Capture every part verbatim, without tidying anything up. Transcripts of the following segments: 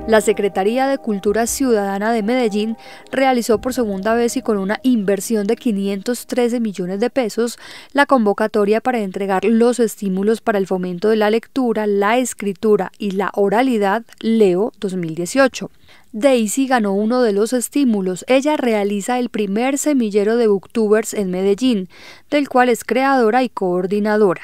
La Secretaría de Cultura Ciudadana de Medellín realizó por segunda vez y con una inversión de quinientos trece millones de pesos la convocatoria para entregar los estímulos para el fomento de la lectura, la escritura y la oralidad Leo dos mil dieciocho. Daisy ganó uno de los estímulos. Ella realiza el primer semillero de booktubers en Medellín, del cual es creadora y coordinadora.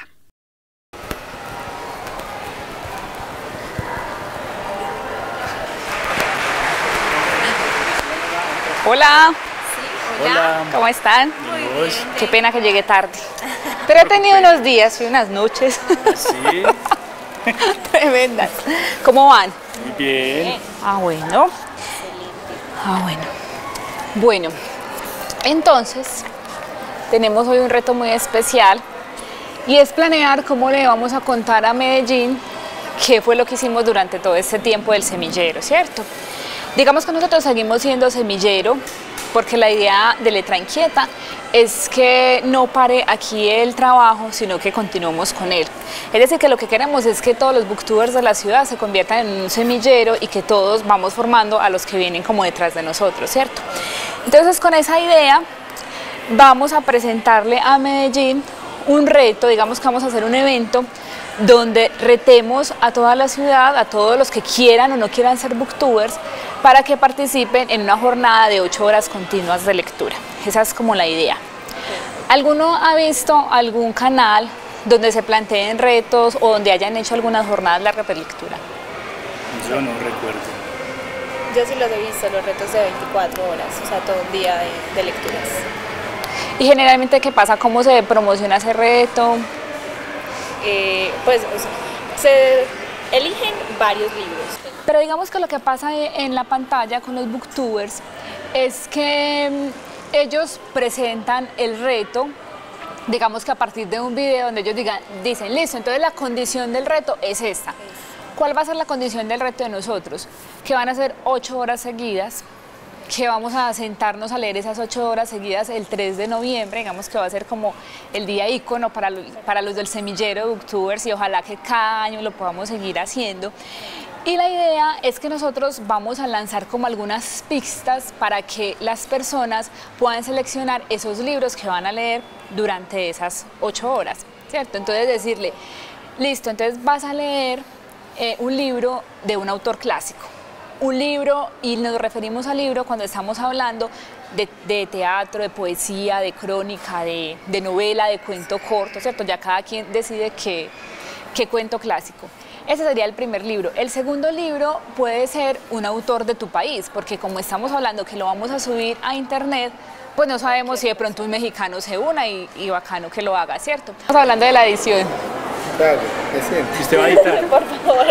Hola. Sí, hola. Hola. ¿Cómo están? Muy bien. Qué pena que llegué tarde. Pero he tenido unos días y unas noches. ¿Sí? Tremendas. ¿Cómo van? Muy bien. Ah, bueno. Ah, bueno. Bueno, entonces tenemos hoy un reto muy especial y es planear cómo le vamos a contar a Medellín qué fue lo que hicimos durante todo este tiempo del semillero, ¿cierto? Digamos que nosotros seguimos siendo semillero porque la idea de Letra Inquieta es que no pare aquí el trabajo, sino que continuemos con él. Es decir, que lo que queremos es que todos los booktubers de la ciudad se conviertan en un semillero y que todos vamos formando a los que vienen como detrás de nosotros, ¿cierto? Entonces, con esa idea vamos a presentarle a Medellín un reto, digamos que vamos a hacer un evento donde retemos a toda la ciudad, a todos los que quieran o no quieran ser booktubers, para que participen en una jornada de ocho horas continuas de lectura. Esa es como la idea. ¿Alguno ha visto algún canal donde se planteen retos o donde hayan hecho algunas jornadas largas de lectura? Yo no recuerdo. Yo sí los he visto, los retos de veinticuatro horas, o sea, todo un día de, de lecturas. ¿Y generalmente qué pasa? ¿Cómo se promociona ese reto? Eh, pues o sea, se eligen varios libros. Pero digamos que lo que pasa en la pantalla con los booktubers es que ellos presentan el reto, digamos que a partir de un video donde ellos digan, dicen, listo, entonces la condición del reto es esta. ¿Cuál va a ser la condición del reto de nosotros? Que van a ser ocho horas seguidas, que vamos a sentarnos a leer esas ocho horas seguidas el tres de noviembre, digamos que va a ser como el día ícono para los, para los del semillero de booktubers y ojalá que cada año lo podamos seguir haciendo. Y la idea es que nosotros vamos a lanzar como algunas pistas para que las personas puedan seleccionar esos libros que van a leer durante esas ocho horas, ¿cierto? Entonces decirle, listo, entonces vas a leer eh, un libro de un autor clásico. Un libro, y nos referimos al libro cuando estamos hablando de, de teatro, de poesía, de crónica, de, de novela, de cuento corto, ¿cierto? Ya cada quien decide qué, qué cuento clásico. Ese sería el primer libro. El segundo libro puede ser un autor de tu país, porque como estamos hablando que lo vamos a subir a internet, pues no sabemos si de pronto un mexicano se una y, y bacano que lo haga, ¿cierto? Estamos hablando de la edición. Claro, es cierto. ¿Y usted va a editar? Por favor.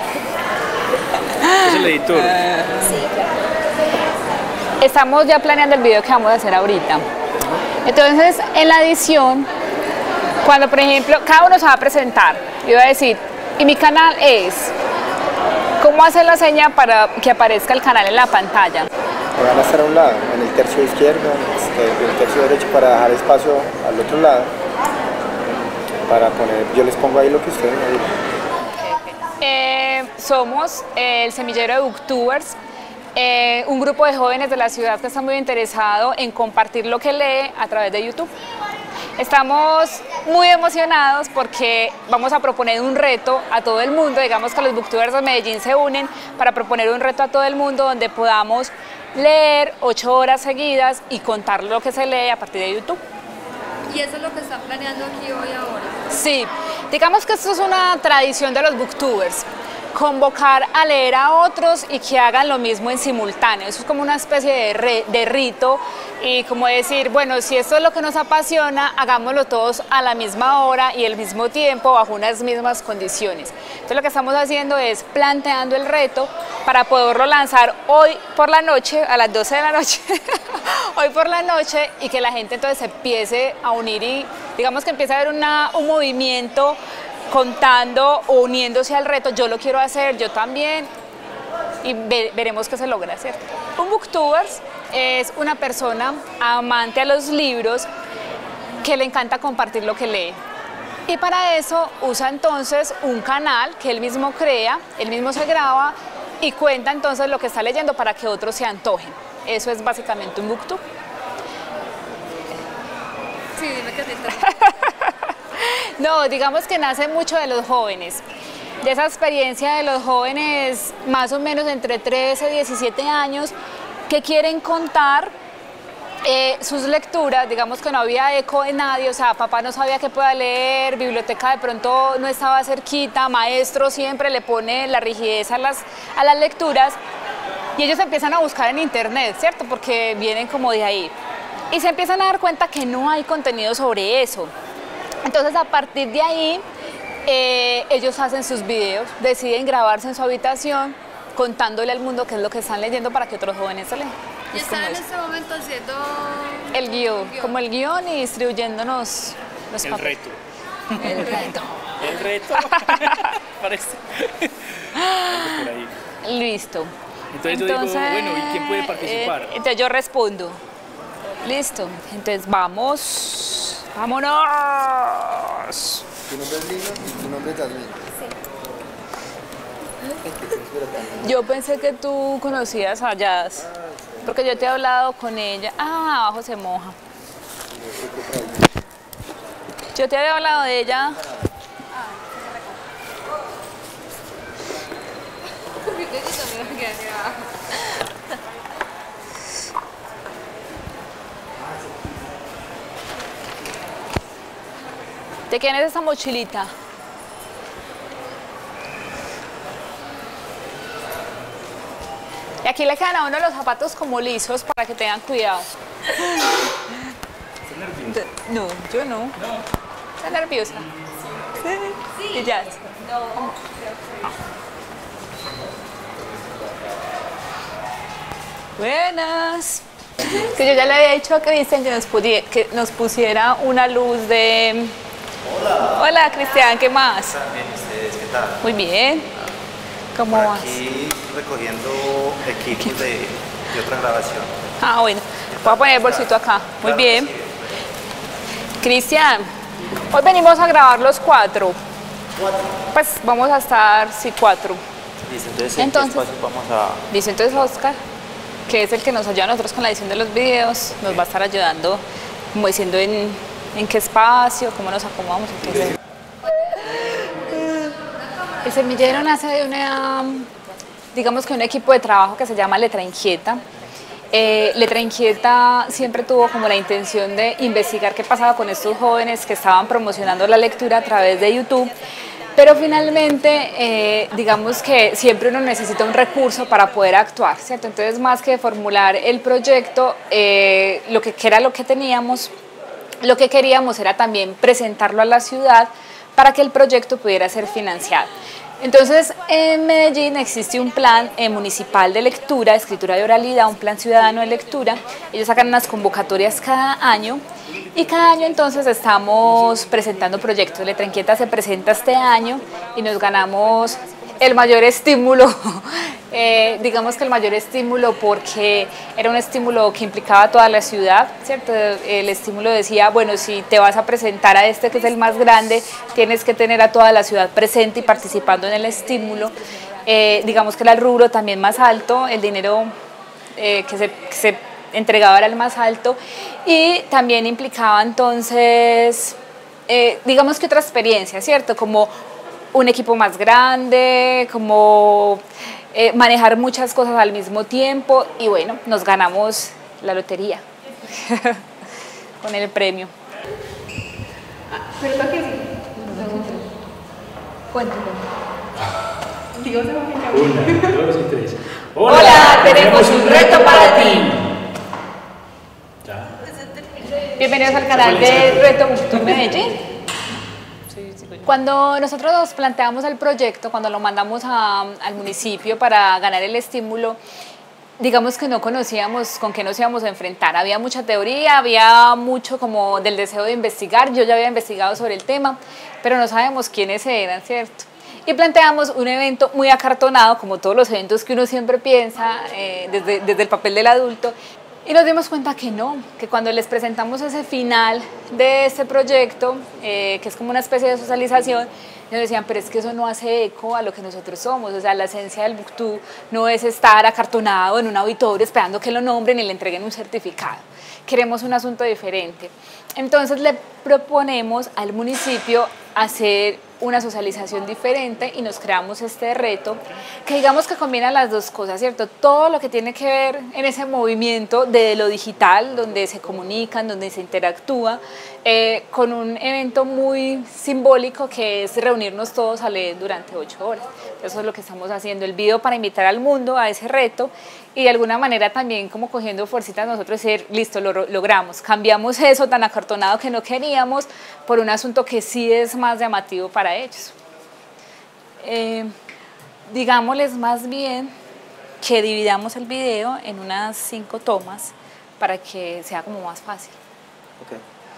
Es el editor. Sí, claro. Estamos ya planeando el video que vamos a hacer ahorita. Entonces, en la edición, cuando por ejemplo, cada uno se va a presentar, yo voy a decir, y mi canal es, ¿cómo hacer la seña para que aparezca el canal en la pantalla? Van a estar a un lado, en el tercio izquierdo, en el tercio derecho para dejar espacio al otro lado, para poner, yo les pongo ahí lo que ustedes me digan. Eh, somos el semillero de booktubers, eh, un grupo de jóvenes de la ciudad que está muy interesado en compartir lo que lee a través de YouTube. Estamos muy emocionados porque vamos a proponer un reto a todo el mundo, digamos que los booktubers de Medellín se unen para proponer un reto a todo el mundo donde podamos leer ocho horas seguidas y contar lo que se lee a partir de YouTube. ¿Y eso es lo que están planeando aquí hoy ahora? Sí, digamos que esto es una tradición de los booktubers, convocar a leer a otros y que hagan lo mismo en simultáneo. Eso es como una especie de, re, de rito y como decir, bueno, si esto es lo que nos apasiona, hagámoslo todos a la misma hora y al mismo tiempo, bajo unas mismas condiciones. Entonces lo que estamos haciendo es planteando el reto para poderlo lanzar hoy por la noche, a las doce de la noche, hoy por la noche, y que la gente entonces se empiece a unir y digamos que empiece a haber una, un movimiento contando o uniéndose al reto, yo lo quiero hacer, yo también, y ve, veremos qué se logra, ¿cierto? Un booktuber es una persona amante a los libros que le encanta compartir lo que lee. Y para eso usa entonces un canal que él mismo crea, él mismo se graba y cuenta entonces lo que está leyendo para que otros se antojen. Eso es básicamente un booktube. Sí, dime que te No, digamos que nace mucho de los jóvenes, de esa experiencia de los jóvenes más o menos entre trece y diecisiete años que quieren contar eh, sus lecturas. Digamos que no había eco de nadie, o sea, papá no sabía qué pueda leer, biblioteca de pronto no estaba cerquita, maestro siempre le pone la rigidez a las, a las lecturas y ellos empiezan a buscar en internet, ¿cierto? Porque vienen como de ahí y se empiezan a dar cuenta que no hay contenido sobre eso. Entonces a partir de ahí eh, ellos hacen sus videos, deciden grabarse en su habitación contándole al mundo qué es lo que están leyendo para que otros jóvenes se lean. Y están en este momento haciendo el guión, el guión, como el guión y distribuyéndonos los el papeles. Reto. El reto. El reto. Parece. Por ahí. Listo. Entonces, yo digo, bueno, ¿y quién puede participar? Eh, entonces yo respondo. Listo. Entonces vamos. ¡Vámonos! Tu nombre es Lino y tu nombre es Yasmín. Yo pensé que tú conocías a Jazz, porque yo te he hablado con ella. Ah, abajo se moja. Yo te había hablado de ella. ¿De quién es esa mochilita? Y aquí le quedan a uno los zapatos como lisos para que tengan cuidado. ¿Estás nerviosa? No, yo no. No. ¿Estás nerviosa? Sí. Y ya. Buenas. Que yo ya le había dicho a Cristian que nos, que nos pusiera una luz de... Hola. Hola, Cristian, ¿qué más? Bien, ¿ustedes qué tal? Muy bien. ¿Cómo Por vas? aquí recogiendo equipos de, de otra grabación. Ah, bueno. Voy a poner el bolsito acá. Muy Claro, bien. sí, Cristian, hoy venimos a grabar los cuatro. ¿Cuatro? Pues vamos a estar, sí, cuatro. Listo, entonces, ¿en Entonces- qué espacio vamos a...? Dice entonces Oscar, que es el que nos ayuda a nosotros con la edición de los videos, nos va a estar ayudando, como diciendo en, en qué espacio, cómo nos acomodamos. Entonces. El semillero nace de una, digamos que un equipo de trabajo que se llama Letra Inquieta. Eh, Letra Inquieta siempre tuvo como la intención de investigar qué pasaba con estos jóvenes que estaban promocionando la lectura a través de YouTube, pero finalmente eh, digamos que siempre uno necesita un recurso para poder actuar, ¿cierto? Entonces, más que formular el proyecto, eh, lo que, que era lo que teníamos, lo que queríamos era también presentarlo a la ciudad para que el proyecto pudiera ser financiado. Entonces, en Medellín existe un plan eh, municipal de lectura, escritura de oralidad, un plan ciudadano de lectura. Ellos sacan unas convocatorias cada año y cada año entonces estamos presentando proyectos. Letra Inquieta se presenta este año y nos ganamos el mayor estímulo, eh, digamos que el mayor estímulo porque era un estímulo que implicaba a toda la ciudad, ¿cierto? El estímulo decía, bueno, si te vas a presentar a este que es el más grande, tienes que tener a toda la ciudad presente y participando en el estímulo. Eh, digamos que era el rubro también más alto, el dinero eh, que, se, que se entregaba era el más alto y también implicaba entonces, eh, digamos que otra experiencia, ¿cierto? Como un equipo más grande, como eh, manejar muchas cosas al mismo tiempo y bueno, nos ganamos la lotería con el premio. ¿Verdad que sí? Cuéntame. Una, dos y tres. Hola, tenemos un reto para ti. Ya. Bienvenidos al canal de Reto Booktube Medellín. Cuando nosotros nos planteamos el proyecto, cuando lo mandamos a, al municipio para ganar el estímulo, digamos que no conocíamos con qué nos íbamos a enfrentar. Había mucha teoría, había mucho como del deseo de investigar. Yo ya había investigado sobre el tema, pero no sabemos quiénes eran, ¿cierto? Y planteamos un evento muy acartonado, como todos los eventos que uno siempre piensa eh, desde, desde el papel del adulto. Y nos dimos cuenta que no, que cuando les presentamos ese final de este proyecto, eh, que es como una especie de socialización, nos decían, pero es que eso no hace eco a lo que nosotros somos, o sea, la esencia del Booktube no es estar acartonado en un auditorio esperando que lo nombren y le entreguen un certificado. Queremos un asunto diferente. Entonces le proponemos al municipio hacer una socialización diferente y nos creamos este reto que digamos que combina las dos cosas, ¿cierto? Todo lo que tiene que ver en ese movimiento de lo digital, donde se comunican, donde se interactúa, eh, con un evento muy simbólico que es reunirnos todos a leer durante ocho horas. Eso es lo que estamos haciendo, el video para invitar al mundo a ese reto y de alguna manera también como cogiendo fuercitas nosotros decir, listo, lo logramos, cambiamos eso tan acartonado que no queríamos por un asunto que sí es más llamativo para ellos. Eh, digámosles más bien que dividamos el video en unas cinco tomas para que sea como más fácil. Okay.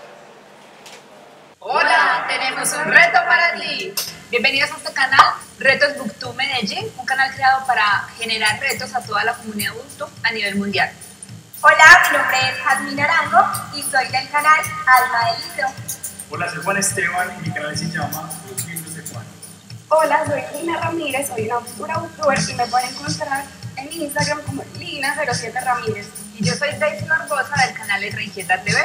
Hola, tenemos un reto para ti. Bienvenidos a este canal, Retos Booktube Medellín, un canal creado para generar retos a toda la comunidad Booktube a nivel mundial. Hola, mi nombre es Jazmín Arango y soy del canal Alma del Libro. Hola, soy Juan Esteban y mi canal se llama Los Libros de Juan. Hola, soy Lina Ramírez, soy una futura booktuber y me pueden encontrar en mi Instagram como Lina cero siete Ramírez. Y yo soy Daisy Barbosa del canal Letra Inquieta T V.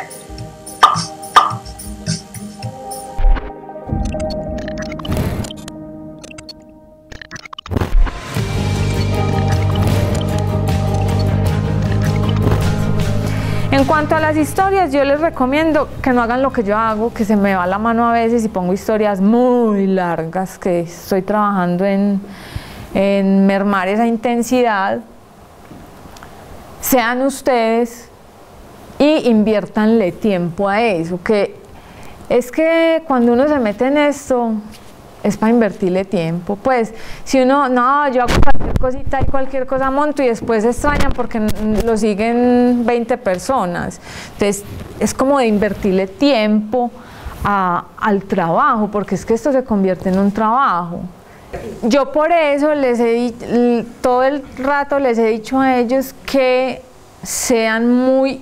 En cuanto a las historias, yo les recomiendo que no hagan lo que yo hago, que se me va la mano a veces y pongo historias muy largas, que estoy trabajando en, en mermar esa intensidad. Sean ustedes y inviértanle tiempo a eso, que es que cuando uno se mete en esto, es para invertirle tiempo. Pues si uno, no, yo hago cualquier cosita y cualquier cosa monto y después se extrañan porque lo siguen veinte personas. Entonces es como de invertirle tiempo a, al trabajo, porque es que esto se convierte en un trabajo. Yo por eso les he todo el rato les he dicho a ellos que sean muy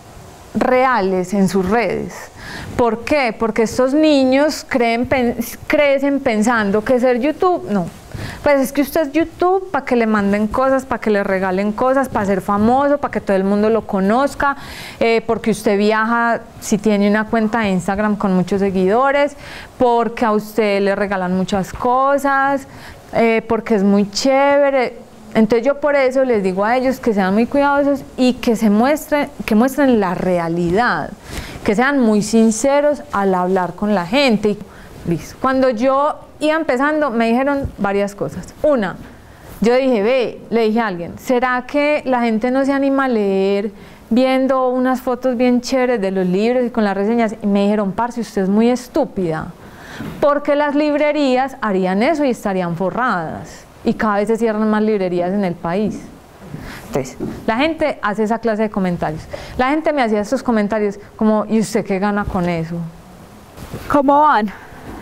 reales en sus redes. ¿Por qué? Porque estos niños creen, crecen pensando que ser YouTube, no. Pues es que usted es YouTube para que le manden cosas, para que le regalen cosas, para ser famoso, para que todo el mundo lo conozca, eh, porque usted viaja si tiene una cuenta de Instagram con muchos seguidores, porque a usted le regalan muchas cosas, eh, porque es muy chévere. Entonces yo por eso les digo a ellos que sean muy cuidadosos y que se muestren, que muestren la realidad, que sean muy sinceros al hablar con la gente. Listo. Cuando yo iba empezando me dijeron varias cosas. Una, yo dije, ve, le dije a alguien, ¿será que la gente no se anima a leer viendo unas fotos bien chéveres de los libros y con las reseñas? Y me dijeron, parce, usted es muy estúpida, porque las librerías harían eso y estarían forradas. Y cada vez se cierran más librerías en el país. Entonces, la gente hace esa clase de comentarios. La gente me hacía estos comentarios como, ¿y usted qué gana con eso? ¿Cómo van?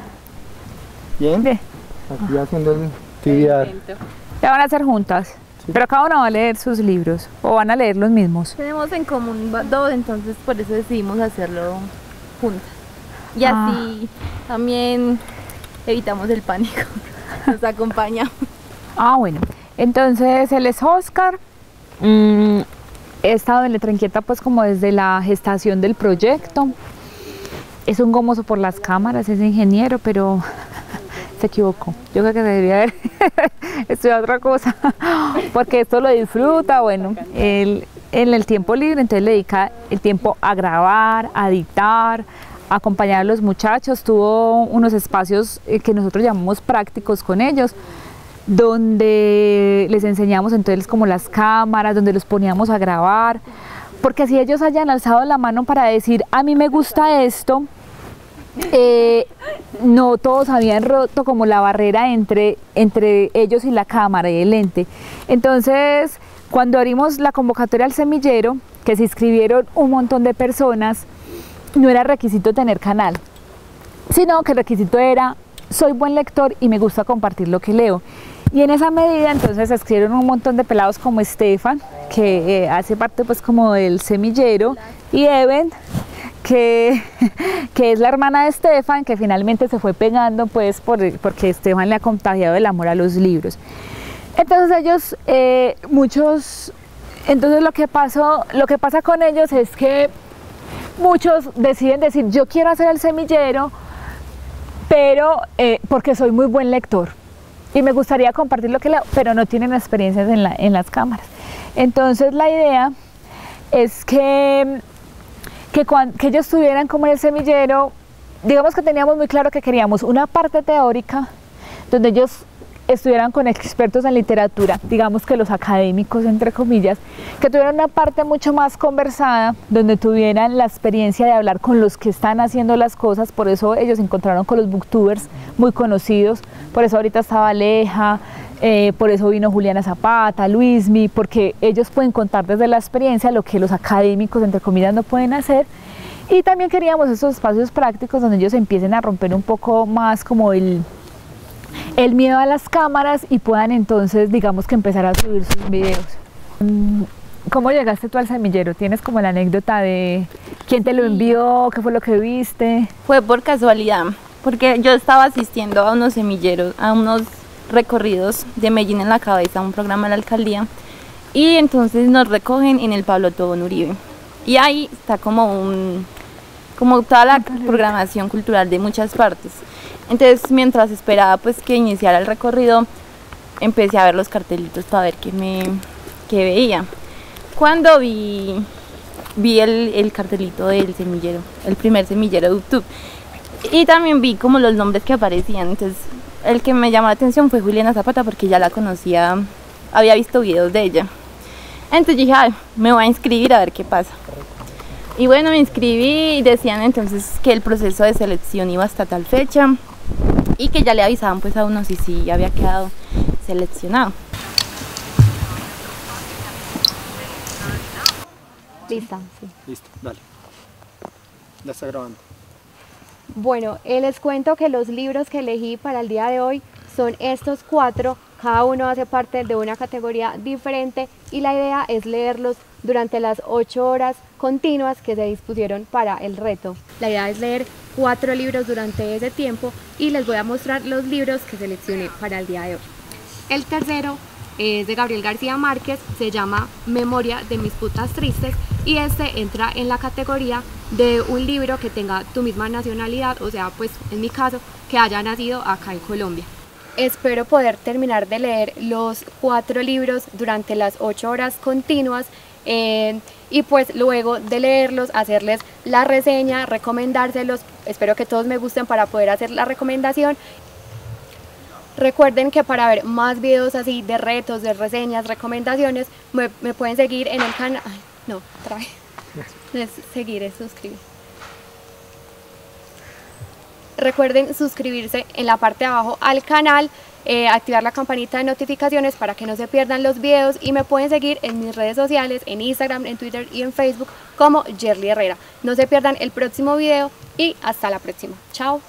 Bien. Bien. Aquí haciendo el actividad. ¿Ya van a hacer juntas? Sí. Pero cada uno va a leer sus libros, ¿o van a leer los mismos? Tenemos en común dos, entonces por eso decidimos hacerlo juntas. Y Ah. así también evitamos el pánico, nos acompañamos. Ah, bueno. Entonces, él es Oscar. Mm, he estado en Letra Inquieta pues como desde la gestación del proyecto. Es un gomoso por las cámaras, es ingeniero, pero se equivocó. Yo creo que debería haber estudiado otra cosa, porque esto lo disfruta. Bueno, él en el tiempo libre entonces le dedica el tiempo a grabar, a editar, a acompañar a los muchachos. Tuvo unos espacios eh, que nosotros llamamos prácticos con ellos, donde les enseñamos entonces como las cámaras, donde los poníamos a grabar, porque así ellos hayan alzado la mano para decir, a mí me gusta esto, eh, no todos habían roto como la barrera entre, entre ellos y la cámara y el lente. Entonces, cuando abrimos la convocatoria al semillero, que se inscribieron un montón de personas, no era requisito tener canal, sino que el requisito era, soy buen lector y me gusta compartir lo que leo. Y en esa medida entonces se escribieron un montón de pelados como Estefan, que eh, hace parte pues como del semillero, y Eben, que, que es la hermana de Estefan, que finalmente se fue pegando pues por, porque Estefan le ha contagiado el amor a los libros. Entonces ellos, eh, muchos, entonces lo que pasó, lo que pasa con ellos es que muchos deciden decir, yo quiero hacer el semillero, pero eh, porque soy muy buen lector y me gustaría compartir lo que leo, pero no tienen experiencias en, la, en las cámaras. Entonces la idea es que, que, cuando, que ellos tuvieran como en el semillero, digamos que teníamos muy claro que queríamos una parte teórica, donde ellos estuvieran con expertos en literatura, digamos que los académicos entre comillas, que tuvieran una parte mucho más conversada, donde tuvieran la experiencia de hablar con los que están haciendo las cosas. Por eso ellos se encontraron con los booktubers muy conocidos, por eso ahorita estaba Aleja, eh, por eso vino Juliana Zapata, Luismi, porque ellos pueden contar desde la experiencia lo que los académicos entre comillas no pueden hacer. Y también queríamos esos espacios prácticos donde ellos empiecen a romper un poco más como el el miedo a las cámaras y puedan entonces, digamos que empezar a subir sus videos. ¿Cómo llegaste tú al semillero? ¿Tienes como la anécdota de quién te lo envió, qué fue lo que viste? Fue por casualidad, porque yo estaba asistiendo a unos semilleros, a unos recorridos de Medellín en la Cabeza, un programa de la alcaldía, y entonces nos recogen en el Pablo Tobón Uribe. Y ahí está como un, como toda la programación cultural de muchas partes. Entonces, mientras esperaba pues que iniciara el recorrido, empecé a ver los cartelitos para ver qué, me, qué veía. Cuando vi, vi el, el cartelito del semillero, el primer semillero de YouTube, y también vi como los nombres que aparecían. Entonces, el que me llamó la atención fue Juliana Zapata, porque ya la conocía, había visto videos de ella. Entonces dije, ay, me voy a inscribir a ver qué pasa. Y bueno, me inscribí y decían entonces que el proceso de selección iba hasta tal fecha, y que ya le avisaban pues a uno si sí había quedado seleccionado. Lista, sí. Listo, dale. Ya está grabando. Bueno, eh, les cuento que los libros que elegí para el día de hoy son estos cuatro. Cada uno hace parte de una categoría diferente y la idea es leerlos durante las ocho horas continuas que se dispusieron para el reto. La idea es leer cuatro libros durante ese tiempo y les voy a mostrar los libros que seleccioné para el día de hoy. El tercero es de Gabriel García Márquez, se llama Memoria de mis putas tristes y este entra en la categoría de un libro que tenga tu misma nacionalidad, o sea, pues en mi caso, que haya nacido acá en Colombia. Espero poder terminar de leer los cuatro libros durante las ocho horas continuas eh, y pues luego de leerlos hacerles la reseña, recomendárselos. Espero que todos me gusten para poder hacer la recomendación. Recuerden que para ver más videos así de retos, de reseñas, recomendaciones, me, me pueden seguir en el canal. Ay, no, trae. No es seguir, es suscribir. Recuerden suscribirse en la parte de abajo al canal, eh, activar la campanita de notificaciones para que no se pierdan los videos y me pueden seguir en mis redes sociales, en Instagram, en Twitter y en Facebook como Yerly Herrera. No se pierdan el próximo video y hasta la próxima. Chao.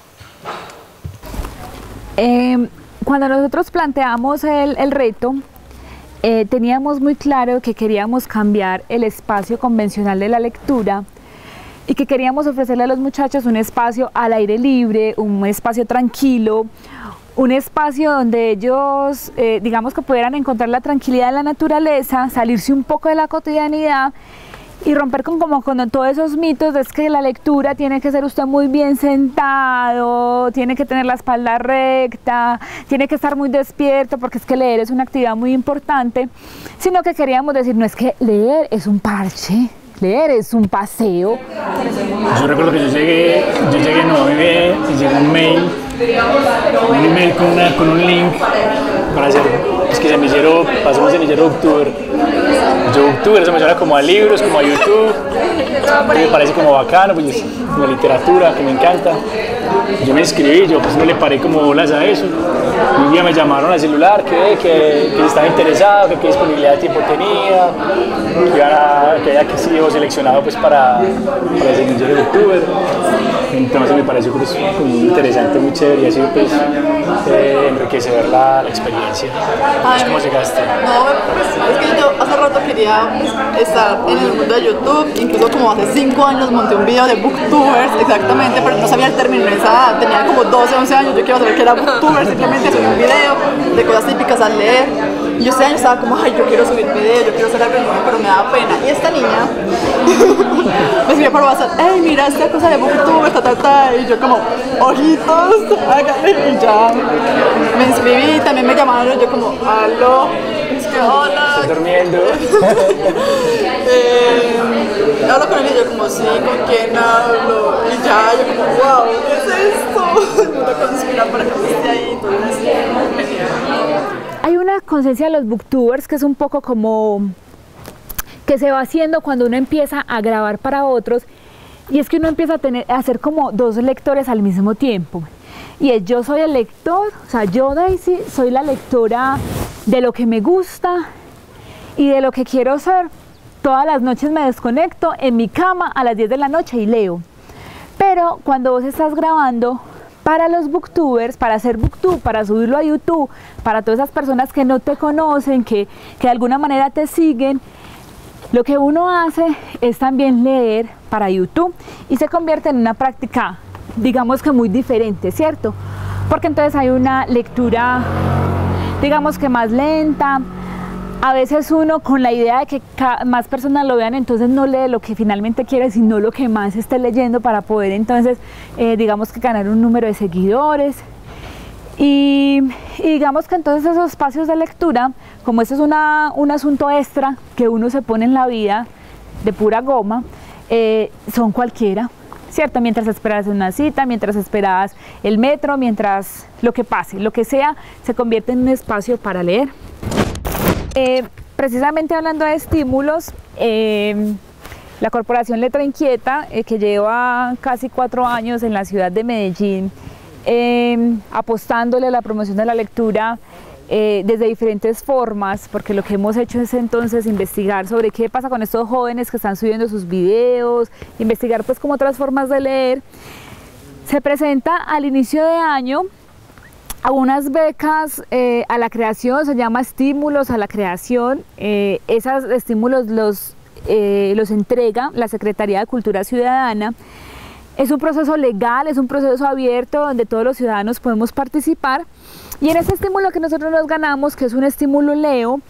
Eh, cuando nosotros planteamos el, el reto, eh, teníamos muy claro que queríamos cambiar el espacio convencional de la lectura y que queríamos ofrecerle a los muchachos un espacio al aire libre, un espacio tranquilo, un espacio donde ellos, eh, digamos que pudieran encontrar la tranquilidad de la naturaleza, salirse un poco de la cotidianidad y romper con, como, con todos esos mitos de es que la lectura tiene que ser usted muy bien sentado, tiene que tener la espalda recta, tiene que estar muy despierto porque es que leer es una actividad muy importante, sino que queríamos decir, no es que leer es un parche, leer es un paseo. Yo recuerdo que yo llegué, yo llegué, no, a mí me llegó un mail, un email con, una, con un link para hacer, es que semillero, pasamos semillero Booktuber. Yo Booktuber, eso me suena como a libros, como a YouTube, me parece como bacano, pues como literatura, que me encanta. Yo me inscribí, yo pues no le paré como bolas a eso. Y un día me llamaron al celular, que, que, que estaba interesado, que qué disponibilidad de tiempo tenía, que, era, que había sido seleccionado pues para, para el semillero Booktuber. Entonces me pareció pues, muy interesante, muy chévere y ha sido pues, eh, enriquecedor la, la experiencia. Ay, ¿cómo llegaste? No, pues, es que yo hace rato quería pues, estar en el mundo de YouTube, incluso como hace cinco años monté un video de booktubers, exactamente, pero no sabía el término en esa edad, tenía como doce, once años, yo quiero saber qué era booktuber, simplemente subí un video de cosas típicas al leer, y yo ese año estaba como, ay, yo quiero subir video, yo quiero ser algo nuevo, pero me daba pena, y esta niña me escribió por WhatsApp, hey, mira esta cosa de booktuber, ta, ta, ta, y yo como, ojitos, hágale, y ya me inscribí, también me llamaron, yo como, aló, es que hola. ¿Estás durmiendo? eh, hablo con él y yo como, sí, ¿con quién hablo? Y ya, yo como, wow, ¿qué es esto? Me toca conspirar para que esté ahí, entonces, genial. Hay una conciencia de los booktubers que es un poco como que se va haciendo cuando uno empieza a grabar para otros, y es que uno empieza a tener a hacer como dos lectores al mismo tiempo, y es yo soy el lector, o sea, yo Daisy soy la lectora de lo que me gusta y de lo que quiero ser. Todas las noches me desconecto en mi cama a las diez de la noche y leo. Pero cuando vos estás grabando para los booktubers, para hacer booktube, para subirlo a YouTube, para todas esas personas que no te conocen, que, que de alguna manera te siguen, lo que uno hace es también leer para YouTube y se convierte en una práctica, digamos que muy diferente, ¿cierto? Porque entonces hay una lectura, digamos que más lenta. A veces uno con la idea de que más personas lo vean, entonces no lee lo que finalmente quiere, sino lo que más esté leyendo para poder entonces, eh, digamos que ganar un número de seguidores. Y, y digamos que entonces esos espacios de lectura, como esto es una, un asunto extra que uno se pone en la vida de pura goma, eh, son cualquiera, ¿cierto? Mientras esperas una cita, mientras esperas el metro, mientras lo que pase, lo que sea, se convierte en un espacio para leer. Eh, precisamente hablando de estímulos, eh, la Corporación Letra Inquieta, eh, que lleva casi cuatro años en la ciudad de Medellín, eh, apostándole a la promoción de la lectura eh, desde diferentes formas, porque lo que hemos hecho es entonces investigar sobre qué pasa con estos jóvenes que están subiendo sus videos, investigar pues como otras formas de leer. Se presenta al inicio de año a unas becas eh, a la creación, se llama estímulos a la creación. Eh, esos estímulos los, eh, los entrega la Secretaría de Cultura Ciudadana. Es un proceso legal, es un proceso abierto donde todos los ciudadanos podemos participar, y en este estímulo que nosotros nos ganamos, que es un estímulo Leo,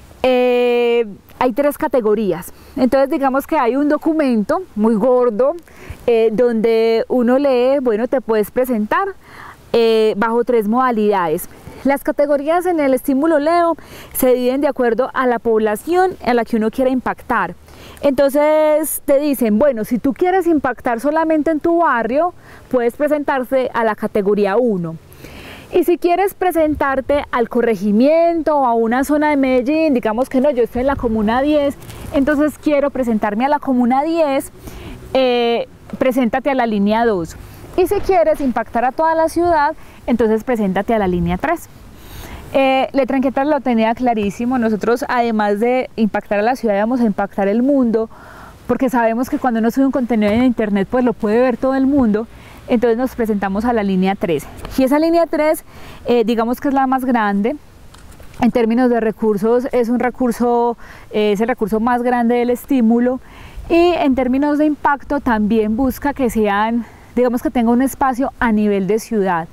eh, hay tres categorías. Entonces digamos que hay un documento muy gordo eh, donde uno lee, bueno, te puedes presentar Eh, bajo tres modalidades. Las categorías en el estímulo Leo se dividen de acuerdo a la población a la que uno quiere impactar. Entonces te dicen, bueno, si tú quieres impactar solamente en tu barrio, puedes presentarte a la categoría uno. Y si quieres presentarte al corregimiento o a una zona de Medellín, digamos que no, yo estoy en la comuna diez, entonces quiero presentarme a la comuna diez, eh, preséntate a la línea dos. Y si quieres impactar a toda la ciudad, entonces preséntate a la línea tres. Eh, Letra Inquieta lo tenía clarísimo. Nosotros, además de impactar a la ciudad, vamos a impactar el mundo, porque sabemos que cuando uno sube un contenido en internet, pues lo puede ver todo el mundo. Entonces nos presentamos a la línea tres. Y esa línea tres, eh, digamos que es la más grande. En términos de recursos, es un recurso, eh, es el recurso más grande del estímulo. Y en términos de impacto, también busca que sean, digamos que tenga un espacio a nivel de ciudad.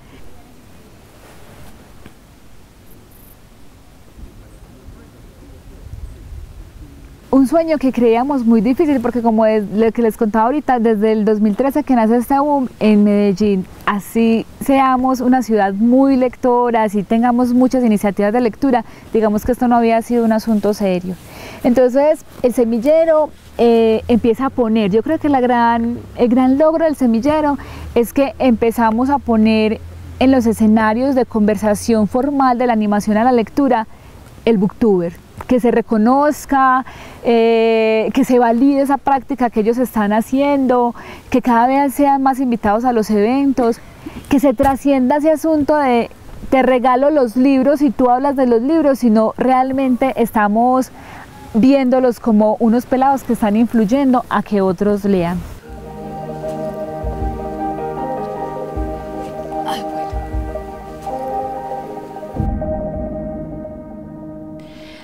Un sueño que creíamos muy difícil, porque como es lo que les contaba ahorita, desde el dos mil trece que nace este boom en Medellín, así seamos una ciudad muy lectora, así tengamos muchas iniciativas de lectura, digamos que esto no había sido un asunto serio. Entonces el semillero eh, empieza a poner, yo creo que la gran, el gran logro del semillero es que empezamos a poner en los escenarios de conversación formal de la animación a la lectura el booktuber, que se reconozca, eh, que se valide esa práctica que ellos están haciendo, que cada vez sean más invitados a los eventos, que se trascienda ese asunto de te regalo los libros y tú hablas de los libros, sino realmente estamos viéndolos como unos pelados que están influyendo a que otros lean.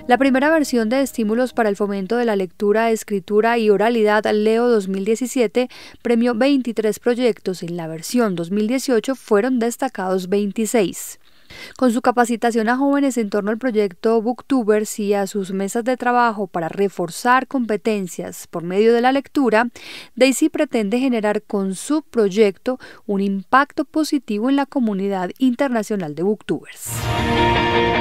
La primera versión de Estímulos para el Fomento de la Lectura, Escritura y Oralidad Leo dos mil diecisiete premió veintitrés proyectos. En la versión dos mil dieciocho fueron destacados veintiséis. Con su capacitación a jóvenes en torno al proyecto Booktubers y a sus mesas de trabajo para reforzar competencias por medio de la lectura, Daisy pretende generar con su proyecto un impacto positivo en la comunidad internacional de Booktubers.